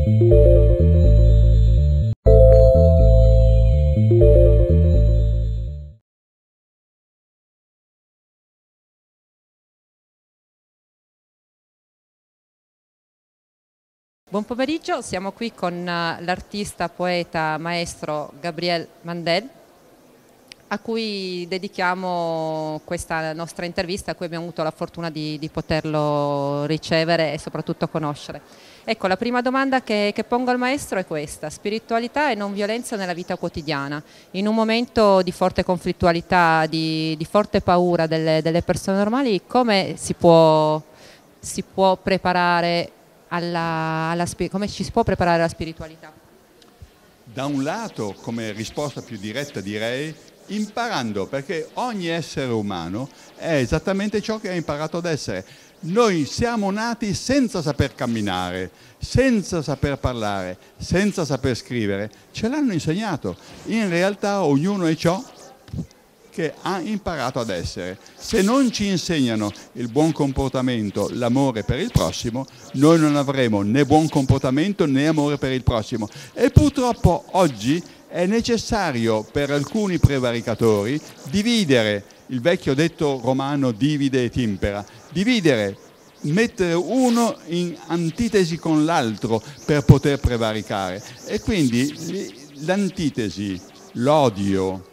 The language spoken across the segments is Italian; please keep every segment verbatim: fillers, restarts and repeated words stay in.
Buon pomeriggio, siamo qui con l'artista, poeta, maestro Gabriel Mandel, a cui dedichiamo questa nostra intervista, a cui abbiamo avuto la fortuna di, di poterlo ricevere e soprattutto conoscere. Ecco, la prima domanda che, che pongo al maestro è questa: spiritualità e non violenza nella vita quotidiana. In un momento di forte conflittualità, di, di forte paura delle, delle persone normali, come si può, si può preparare alla, alla, come ci si può preparare alla spiritualità? Da un lato, come risposta più diretta, direi imparando, perché ogni essere umano è esattamente ciò che ha imparato ad essere. Noi siamo nati senza saper camminare, senza saper parlare, senza saper scrivere. Ce l'hanno insegnato. In realtà ognuno è ciò che ha imparato ad essere. Se non ci insegnano il buon comportamento, l'amore per il prossimo, noi non avremo né buon comportamento né amore per il prossimo. E purtroppo oggi è necessario per alcuni prevaricatori dividere, il vecchio detto romano divide et impera, dividere, mettere uno in antitesi con l'altro per poter prevaricare. E quindi l'antitesi, l'odio,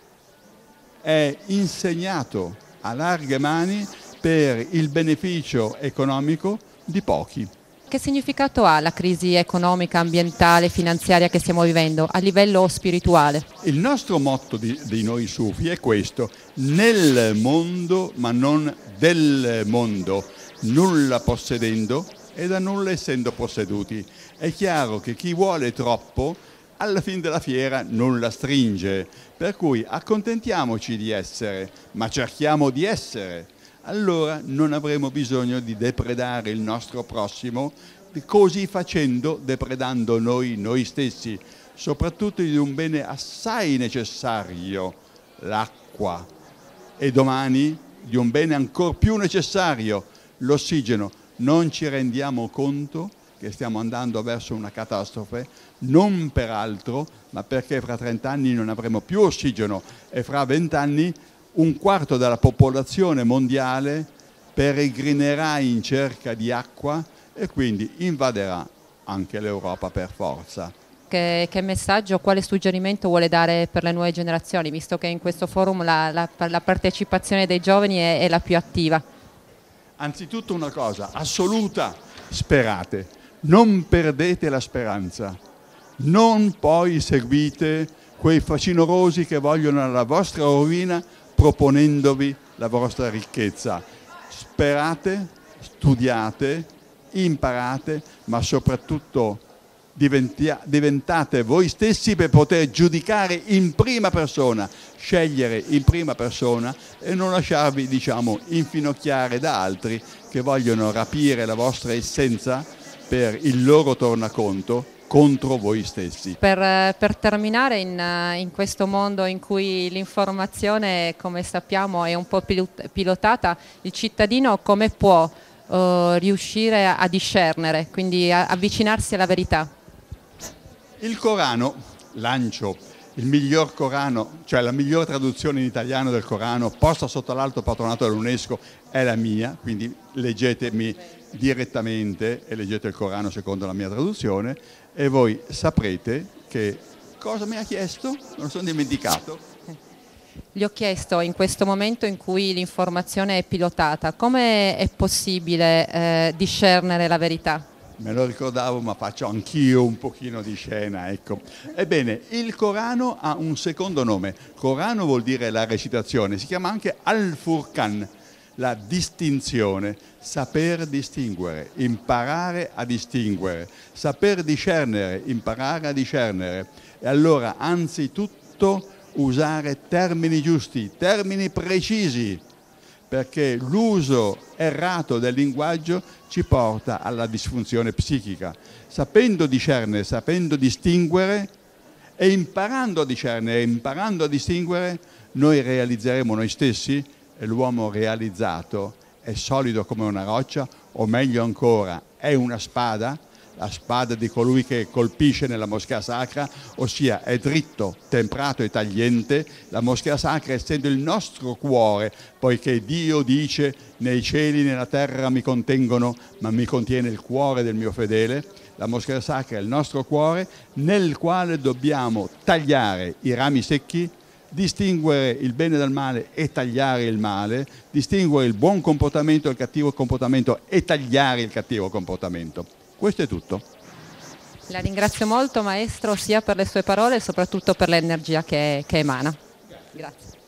è insegnato a larghe mani per il beneficio economico di pochi. Che significato ha la crisi economica, ambientale, finanziaria che stiamo vivendo a livello spirituale? Il nostro motto di, di noi sufi è questo: nel mondo ma non del mondo, nulla possedendo e da nulla essendo posseduti. È chiaro che chi vuole troppo alla fine della fiera non la stringe, per cui accontentiamoci di essere, ma cerchiamo di essere. Allora non avremo bisogno di depredare il nostro prossimo, così facendo depredando noi noi stessi, soprattutto di un bene assai necessario, l'acqua, e domani di un bene ancora più necessario, l'ossigeno. Non ci rendiamo conto che stiamo andando verso una catastrofe, non per altro, ma perché fra trent'anni non avremo più ossigeno e fra vent'anni un quarto della popolazione mondiale peregrinerà in cerca di acqua e quindi invaderà anche l'Europa per forza. Che, che messaggio, quale suggerimento vuole dare per le nuove generazioni, visto che in questo forum la, la, la partecipazione dei giovani è, è la più attiva? Anzitutto una cosa assoluta: sperate. Non perdete la speranza, non poi seguite quei facinorosi che vogliono la vostra rovina proponendovi la vostra ricchezza. Sperate, studiate, imparate, ma soprattutto diventate voi stessi per poter giudicare in prima persona, scegliere in prima persona e non lasciarvi, diciamo, infinocchiare da altri che vogliono rapire la vostra essenza per il loro tornaconto contro voi stessi. Per, per terminare, in, in questo mondo in cui l'informazione, come sappiamo, è un po' pilotata, il cittadino come può uh, riuscire a discernere, quindi a avvicinarsi alla verità? Il Corano, lancio il miglior Corano, cioè la miglior traduzione in italiano del Corano, posta sotto l'alto patronato dell'UNESCO, è la mia, quindi leggetemi direttamente e leggete il Corano secondo la mia traduzione e voi saprete che cosa mi ha chiesto? Non lo sono dimenticato. Gli ho chiesto, in questo momento in cui l'informazione è pilotata, come è possibile eh, discernere la verità? Me lo ricordavo, ma faccio anch'io un pochino di scena, ecco. Ebbene, il Corano ha un secondo nome. Corano vuol dire la recitazione, si chiama anche Al-Furqan, la distinzione, saper distinguere, imparare a distinguere, saper discernere, imparare a discernere. E allora, anzitutto, usare termini giusti, termini precisi, perché l'uso errato del linguaggio ci porta alla disfunzione psichica. Sapendo discernere, sapendo distinguere e imparando a discernere, imparando a distinguere, noi realizzeremo noi stessi e l'uomo realizzato è solido come una roccia, o meglio ancora, è una spada. la spada di colui che colpisce nella moschea sacra, ossia è dritto, temprato e tagliente. La moschea sacra essendo il nostro cuore, poiché Dio dice nei cieli e nella terra mi contengono, ma mi contiene il cuore del mio fedele. La moschea sacra è il nostro cuore nel quale dobbiamo tagliare i rami secchi, distinguere il bene dal male e tagliare il male, distinguere il buon comportamento dal cattivo comportamento e tagliare il cattivo comportamento. Questo è tutto. La ringrazio molto maestro sia per le sue parole e soprattutto per l'energia che, che emana. Grazie.